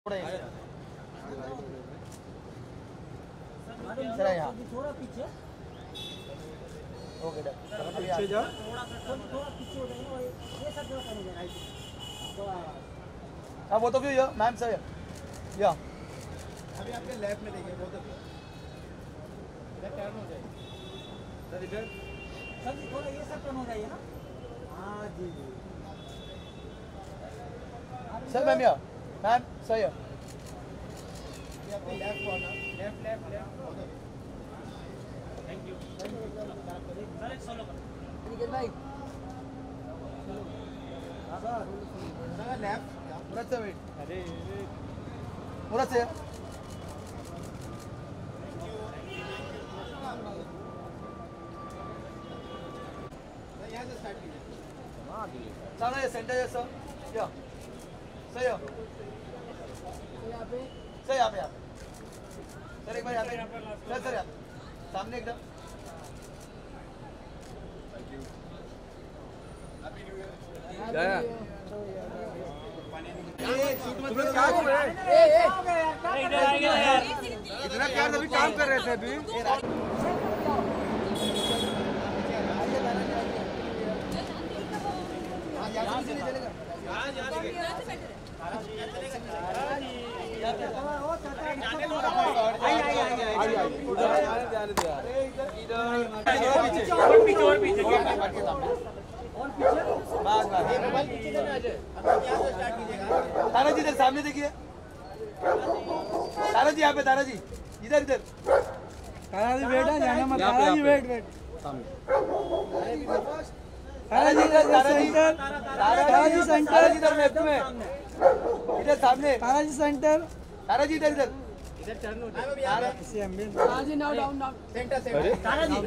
थोड़ा यहाँ थोड़ा पीछे ओके पीछे जाओ थोड़ा पीछे हो जाएगा ये सब जगह करने राइट थोड़ा हाँ वो तो भी मैम सर या अभी आपके लेफ्ट में देखिए वो तो इधर टर्न हो जाएगी सर इधर सर जी थोड़ा ये सब टर्न हो जाइए ना हाँ जी सर मैम या मैम सर या ये आपके left corner left left left thank you sir एक सोलो निकल भाई सर लेफ्ट मुराद से वेट अरे मुराद से यहाँ से स्टार्ट कीजिए सामने सेंटर है सर या सर या सर यहाँ पे सर एक बार यहाँ पे सर यहाँ सामने एकदम इतना प्यार अभी काम कर रहे थे अभी तारा जी इधर सामने देखिए तारा जी यहाँ पे तारा जी इधर इधर तारा जी वेट है जाना मत तारा जी वेट तारा जी इधर तारा जी तारा जी सेंटर तारा जी इधर लेफ्ट में इधर सामने तारा जी सेंटर तारा जी इधर इधर इधर टर्न हो Tara ji now down down centre centre Tara ji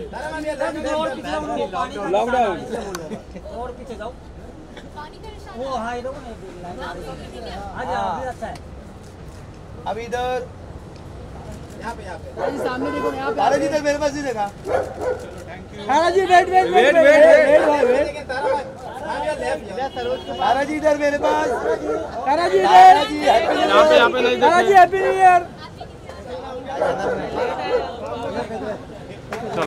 lockdown और पीछे जाओ वो हां इधर आ जा अभी अच्छा है अभी इधर यहाँ पे तारा जी सामने देखो यहाँ पे तारा जी इधर मेरे पास नहीं देखा तारा जी वेट तारा जी इधर मेरे पास Tara ji Tara ji Tara ji happy new year